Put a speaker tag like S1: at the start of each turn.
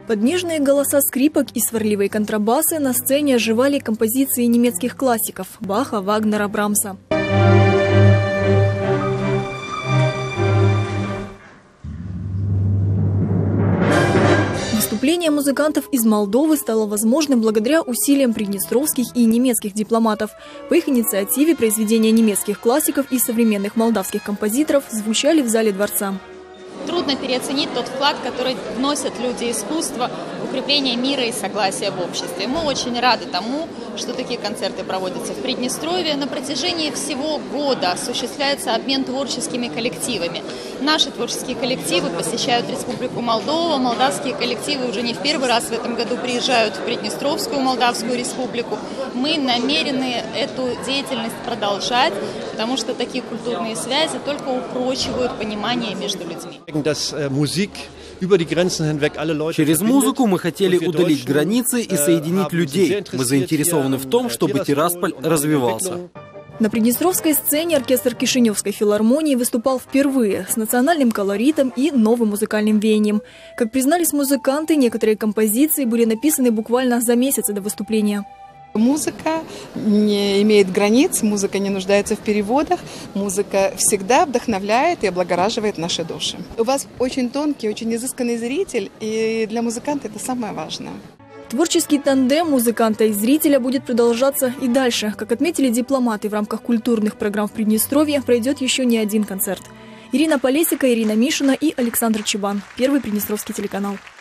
S1: Под нежные голоса скрипок и сварливые контрабасы на сцене оживали композиции немецких классиков – Баха, Вагнера, Брамса. Выступление музыкантов из Молдовы стало возможным благодаря усилиям приднестровских и немецких дипломатов. По их инициативе произведения немецких классиков и современных молдавских композиторов звучали в зале дворца.
S2: Трудно переоценить тот вклад, который вносят люди искусства в укрепление мира и согласия в обществе. Мы очень рады тому, что такие концерты проводятся в Приднестровье. На протяжении всего года осуществляется обмен творческими коллективами. Наши творческие коллективы посещают Республику Молдова. Молдавские коллективы уже не в первый раз в этом году приезжают в Приднестровскую Молдавскую Республику. Мы намерены эту деятельность продолжать, потому что такие культурные связи только упрочивают понимание между людьми.
S3: Через музыку мы хотели удалить границы и соединить людей. Мы заинтересованы в том, чтобы Тирасполь развивался.
S1: На приднестровской сцене оркестр Кишиневской филармонии выступал впервые с национальным колоритом и новым музыкальным веянием. Как признались музыканты, некоторые композиции были написаны буквально за месяц до выступления.
S4: Музыка не имеет границ, музыка не нуждается в переводах, музыка всегда вдохновляет и облагораживает наши души. У вас очень тонкий, очень изысканный зритель, и для музыканта это самое важное.
S1: Творческий тандем музыканта и зрителя будет продолжаться и дальше. Как отметили дипломаты, в рамках культурных программ в Приднестровье пройдет еще не один концерт. Ирина Полесика, Ирина Мишина и Александр Чебан. Первый Приднестровский телеканал.